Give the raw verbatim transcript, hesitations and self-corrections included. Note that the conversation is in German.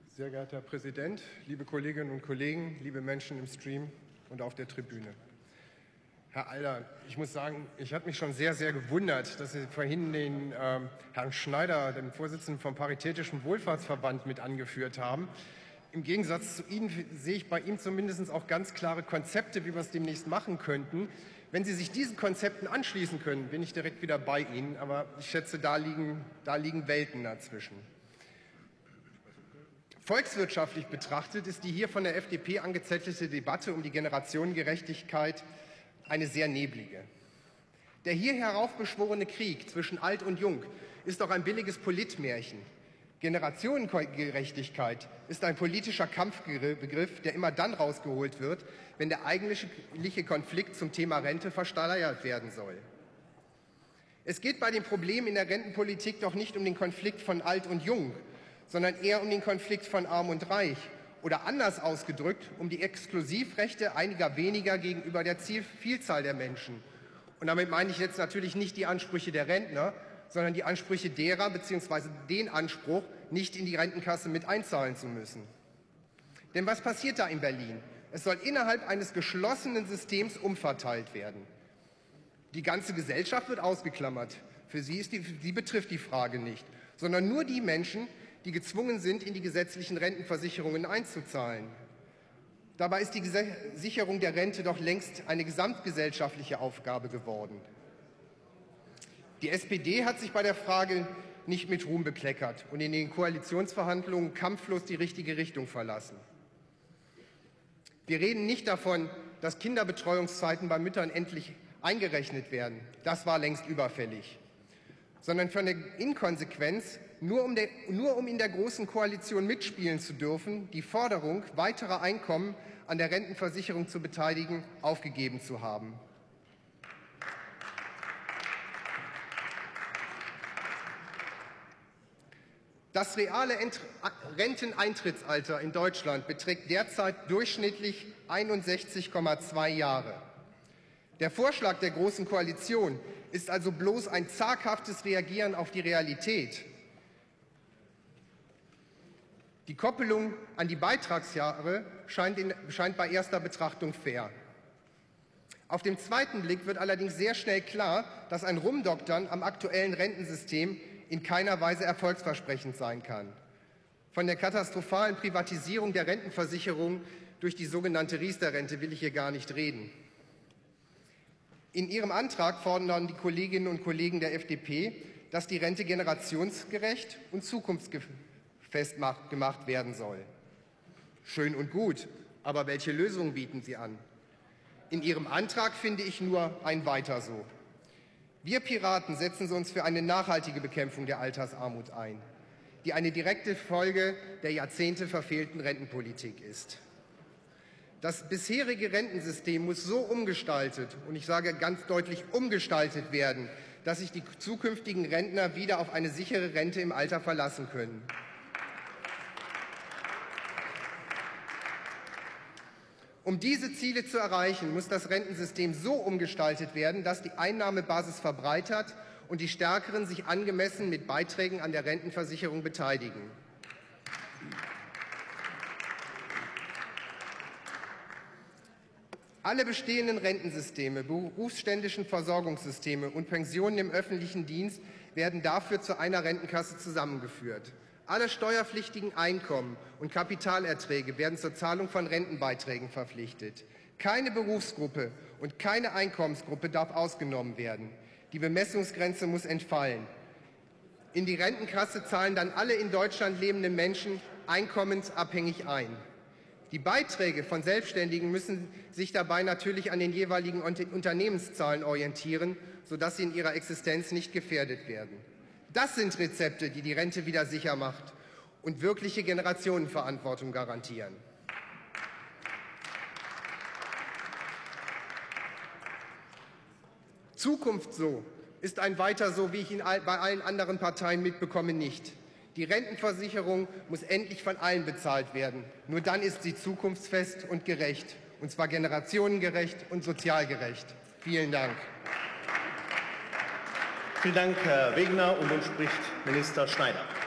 Sehr geehrter Herr Präsident, liebe Kolleginnen und Kollegen, liebe Menschen im Stream und auf der Tribüne. Herr Alder, ich muss sagen, ich habe mich schon sehr, sehr gewundert, dass Sie vorhin den äh, Herrn Schneider, den Vorsitzenden vom Paritätischen Wohlfahrtsverband, mit angeführt haben. Im Gegensatz zu Ihnen sehe ich bei ihm zumindest auch ganz klare Konzepte, wie wir es demnächst machen könnten. Wenn Sie sich diesen Konzepten anschließen können, bin ich direkt wieder bei Ihnen. Aber ich schätze, da liegen, da liegen Welten dazwischen. Volkswirtschaftlich betrachtet ist die hier von der F D P angezettelte Debatte um die Generationengerechtigkeit eine sehr neblige. Der hier heraufbeschworene Krieg zwischen Alt und Jung ist doch ein billiges Politmärchen. Generationengerechtigkeit ist ein politischer Kampfbegriff, der immer dann rausgeholt wird, wenn der eigentliche Konflikt zum Thema Rente verschleiert werden soll. Es geht bei dem Problem in der Rentenpolitik doch nicht um den Konflikt von Alt und Jung, sondern eher um den Konflikt von Arm und Reich oder anders ausgedrückt um die Exklusivrechte einiger weniger gegenüber der Vielzahl der Menschen. Und damit meine ich jetzt natürlich nicht die Ansprüche der Rentner, sondern die Ansprüche derer bzw. den Anspruch, nicht in die Rentenkasse mit einzahlen zu müssen. Denn was passiert da in Berlin? Es soll innerhalb eines geschlossenen Systems umverteilt werden. Die ganze Gesellschaft wird ausgeklammert. Für sie, ist die, sie betrifft die Frage nicht, sondern nur die Menschen, die gezwungen sind, in die gesetzlichen Rentenversicherungen einzuzahlen. Dabei ist die Sicherung der Rente doch längst eine gesamtgesellschaftliche Aufgabe geworden. Die S P D hat sich bei der Frage nicht mit Ruhm bekleckert und in den Koalitionsverhandlungen kampflos die richtige Richtung verlassen. Wir reden nicht davon, dass Kinderbetreuungszeiten bei Müttern endlich eingerechnet werden. Das war längst überfällig. Sondern von der Inkonsequenz, nur um, der, nur um in der Großen Koalition mitspielen zu dürfen, die Forderung, weitere Einkommen an der Rentenversicherung zu beteiligen, aufgegeben zu haben. Das reale Renteneintrittsalter in Deutschland beträgt derzeit durchschnittlich einundsechzig Komma zwei Jahre. Der Vorschlag der Großen Koalition ist also bloß ein zaghaftes Reagieren auf die Realität. Die Koppelung an die Beitragsjahre scheint, in, scheint bei erster Betrachtung fair. Auf den zweiten Blick wird allerdings sehr schnell klar, dass ein Rumdoktern am aktuellen Rentensystem in keiner Weise erfolgsversprechend sein kann. Von der katastrophalen Privatisierung der Rentenversicherung durch die sogenannte Riester-Rente will ich hier gar nicht reden. In Ihrem Antrag fordern die Kolleginnen und Kollegen der F D P, dass die Rente generationsgerecht und zukunftsfest gemacht werden soll. Schön und gut, aber welche Lösungen bieten Sie an? In Ihrem Antrag finde ich nur ein Weiter so. Wir Piraten setzen uns für eine nachhaltige Bekämpfung der Altersarmut ein, die eine direkte Folge der Jahrzehnte verfehlten Rentenpolitik ist. Das bisherige Rentensystem muss so umgestaltet, und ich sage ganz deutlich umgestaltet werden, dass sich die zukünftigen Rentner wieder auf eine sichere Rente im Alter verlassen können. Um diese Ziele zu erreichen, muss das Rentensystem so umgestaltet werden, dass die Einnahmebasis verbreitert und die Stärkeren sich angemessen mit Beiträgen an der Rentenversicherung beteiligen. Alle bestehenden Rentensysteme, berufsständischen Versorgungssysteme und Pensionen im öffentlichen Dienst werden dafür zu einer Rentenkasse zusammengeführt. Alle steuerpflichtigen Einkommen und Kapitalerträge werden zur Zahlung von Rentenbeiträgen verpflichtet. Keine Berufsgruppe und keine Einkommensgruppe darf ausgenommen werden. Die Bemessungsgrenze muss entfallen. In die Rentenkasse zahlen dann alle in Deutschland lebenden Menschen einkommensabhängig ein. Die Beiträge von Selbstständigen müssen sich dabei natürlich an den jeweiligen Unternehmenszahlen orientieren, sodass sie in ihrer Existenz nicht gefährdet werden. Das sind Rezepte, die die Rente wieder sicher macht und wirkliche Generationenverantwortung garantieren. Zukunft so ist ein Weiter so, wie ich ihn bei allen anderen Parteien mitbekomme, nicht. Die Rentenversicherung muss endlich von allen bezahlt werden. Nur dann ist sie zukunftsfest und gerecht, und zwar generationengerecht und sozialgerecht. Vielen Dank. Vielen Dank, Herr Wegner. Und nun spricht Minister Schneider.